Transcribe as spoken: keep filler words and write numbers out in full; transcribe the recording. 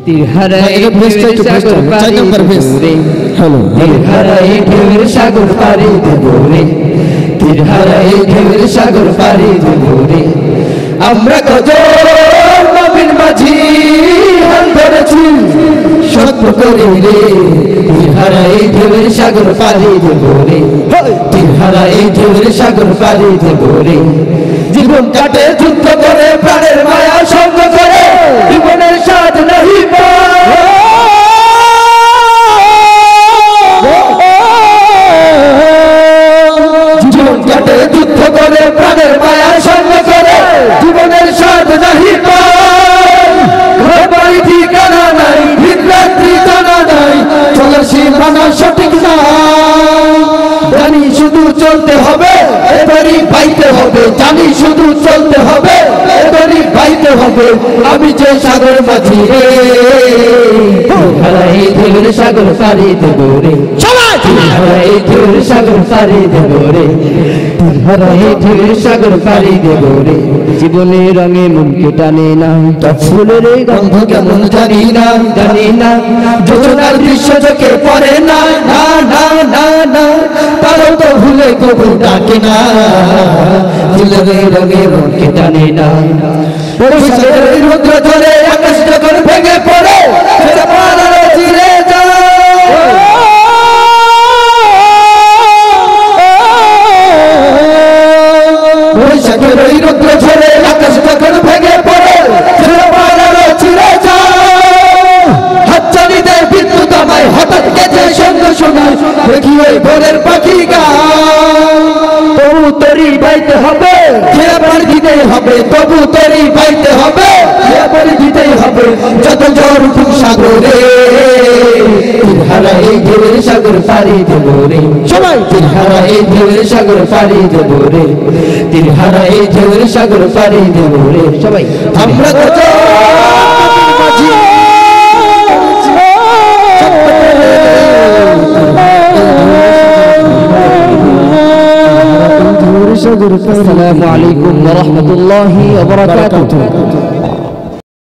তিরহারায় ঢেউয়ের সাগর পাড়ি দেব রে তিরহারায় ঢেউয়ের সাগর পাড়ি দেব রে তিরহারায় ঢেউয়ের সাগর পাড়ি দেব রে আমরা কত নবীর মাঝি হাল ধরেছি সত্য করে রে তিরহারায় ঢেউয়ের সাগর পাড়ি দেব রে তিরহারায় ঢেউয়ের সাগর পাড়ি দেব রে জীবন কাটে যুদ্ধ করে প্রাণের মায়া সঙ্গ করে জীবনের স্বাদ নাহি পায় জীবন কাটে যুদ্ধ করে প্রাণের মায়া সঙ্গ করে জীবনের স্বাদ নাহি পায় ঘর বাড়ি ঠিকানা নাই ভিনরাত্রি জানা নাই চলার সীমানা সঠিক নাই জানি শুধু চলতে হবে এবারই পাইতে হবে জানি শুধু চলতে হবে এবারই পাইতে হবে আমি যে সাগর মাঝি রে তিরহারায় ঢেউয়ের সাগর পাড়ি দেব রে তিরহারায় ঢেউয়ের সাগর পাড়ি দেব রে তিরহারায় ঢেউয়ের সাগর পাড়ি দেব রে জীবনে রঙে মনকে টানে না টক ফুলের গন্ধ কেমন জানি না জানি না যোজনার দৃশ্য চোখে পড়ে না না না না না তারও তো ভুলে কবু ডাকে না ফুলের রঙে মনকে টানে না বরিশালের রুদ্র ঝরে আকাশ যখন ভেঙে পড়ে সেটা পালানো চিরে যায় বরিশালের রুদ্র ঝরে আকাশ যখন ভেঙে পড়ে সেটা পালানো চিরে যায় হাতছানিদের বিদ্যুৎ আমায় হঠাৎ গেছে সঙ্গ শোনায় দেখি ওই ভোরের পাখি গায় তবু তরি বাইতে হবে খেয়াবার দিতেই হবে তবু তরি বাইতে হবে খেয়াবার দিতেই হবে যত ঝড় উঠুক সাগরে তিরহারায় ঢেউয়ের সাগর পাড়ি দেব রে সবাই তিরহারায় ঢেউয়ের সাগর পাড়ি দেব রে তিরহারায় ঢেউয়ের সাগর পাড়ি দেব রে সবাই আমরা কত السلام عليكم ورحمة الله وبركاته.